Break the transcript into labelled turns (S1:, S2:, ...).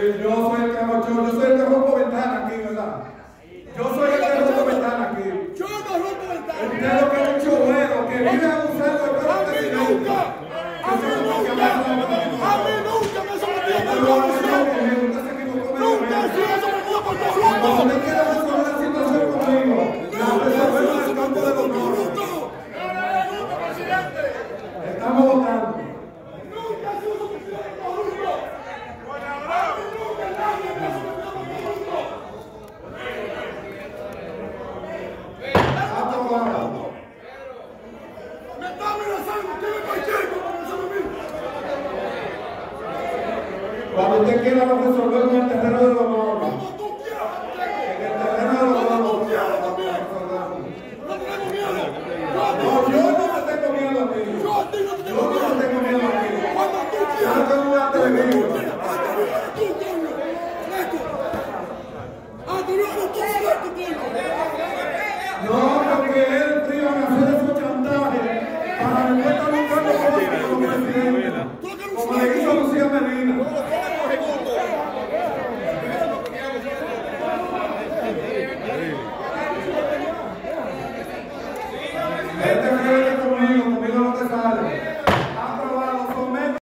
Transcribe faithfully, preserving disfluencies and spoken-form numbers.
S1: yo soy el que yo, yo soy el que rompo ventana aquí, ¿verdad? Yo soy el que rompo ventana aquí.
S2: Yo no rompo ventana.
S1: Usted lo que es un chovero, que vive abusando de
S2: A mí nunca, a mí nunca, a mí nunca me he sometido por corrupción. Nunca he sido sometido por corrupto.
S1: Cuando usted quiera resolver la situación conmigo, la resolvemos en el campo de los corruptos. Estamos votando.
S2: Nunca he sido sometido por corrupto. A mí nunca nadie me ha sometido por corrupto. Me está amenazando, tiene cualquier cosa para amenazarme a mí.
S1: Cuando usted quiera lo resolvemos en el terreno de los honor.
S2: Como tú quieras,
S1: En el terreno de los honor.
S2: como tú quieras también. No tengo miedo.
S1: No, yo no te tengo miedo a ti.
S2: Yo a ti no te
S1: Yo
S2: tengo
S1: no
S2: miedo.
S1: te tengo miedo a ti.
S2: Cuando tú
S1: Yo
S2: quieras.
S1: tengo un arte de
S2: Cuando tú
S1: mí.
S2: quieras. Hasta no eres tú, coño. Fresco. Hasta no eres tú, fresco, coño.
S1: No, porque él iba a hacer esos chantajes para después estar buscando cosas como presidente. Como le hizo Lucía Medina.